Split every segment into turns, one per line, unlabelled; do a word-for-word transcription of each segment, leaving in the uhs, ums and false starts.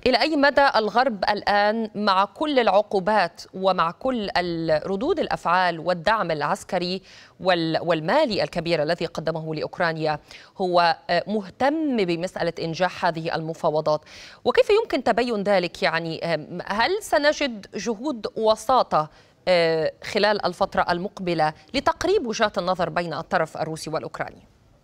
إلى أي مدى الغرب الآن مع كل العقوبات ومع كل ردود الأفعال والدعم العسكري والمالي الكبير الذي قدمه لأوكرانيا هو مهتم بمسألة إنجاح هذه المفاوضات؟ وكيف يمكن تبين ذلك؟ يعني هل سنجد جهود وساطة خلال الفترة المقبلة لتقريب وجهات النظر بين الطرف الروسي والأوكراني؟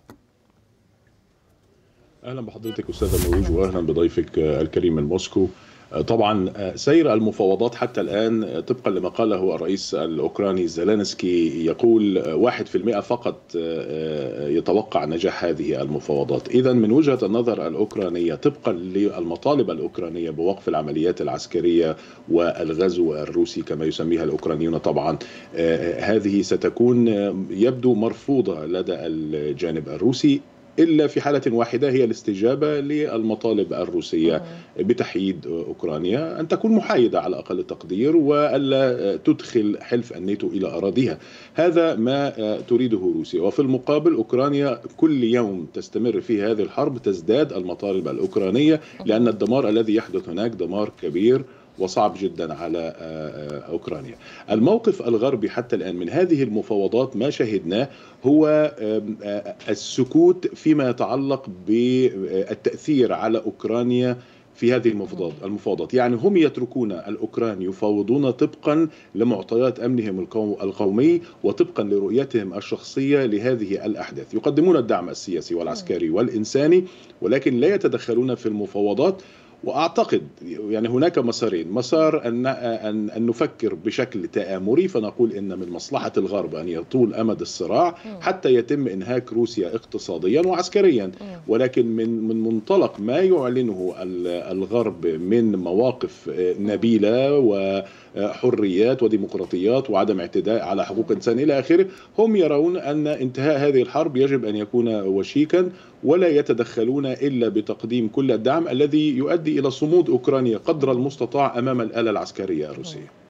اهلا بحضرتك استاذه مروج، واهلا بضيفك الكريم من موسكو. طبعا سير المفاوضات حتى الان طبقا لما قاله الرئيس الاوكراني زيلينسكي يقول واحد في المئة فقط يتوقع نجاح هذه المفاوضات. اذا من وجهه النظر الاوكرانيه طبقا للمطالب الاوكرانيه بوقف العمليات العسكريه والغزو الروسي كما يسميها الاوكرانيون، طبعا هذه ستكون يبدو مرفوضه لدى الجانب الروسي، إلا في حالة واحدة هي الاستجابة للمطالب الروسية بتحييد أوكرانيا، أن تكون محايدة على أقل التقدير وألا تدخل حلف الناتو إلى أراضيها. هذا ما تريده روسيا، وفي المقابل أوكرانيا كل يوم تستمر في هذه الحرب تزداد المطالب الأوكرانية، لأن الدمار الذي يحدث هناك دمار كبير وصعب جدا على أوكرانيا. الموقف الغربي حتى الآن من هذه المفاوضات ما شهدناه هو السكوت فيما يتعلق بالتأثير على أوكرانيا في هذه المفاوضات المفاوضات يعني هم يتركون الأوكران يفاوضون طبقا لمعطيات أمنهم القومي وطبقا لرؤيتهم الشخصية لهذه الأحداث. يقدمون الدعم السياسي والعسكري والإنساني، ولكن لا يتدخلون في المفاوضات. واعتقد يعني هناك مسارين: مسار ان ان ان نفكر بشكل تآمري، فنقول ان من مصلحه الغرب ان يطول امد الصراع حتى يتم انهاك روسيا اقتصاديا وعسكريا، ولكن من من منطلق ما يعلنه الغرب من مواقف نبيله وحريات وديمقراطيات وعدم اعتداء على حقوق الانسان الى اخره، هم يرون ان انتهاء هذه الحرب يجب ان يكون وشيكا، ولا يتدخلون الا بتقديم كل الدعم الذي يؤدي إلى صمود أوكرانيا قدر المستطاع أمام الآلة العسكرية الروسية.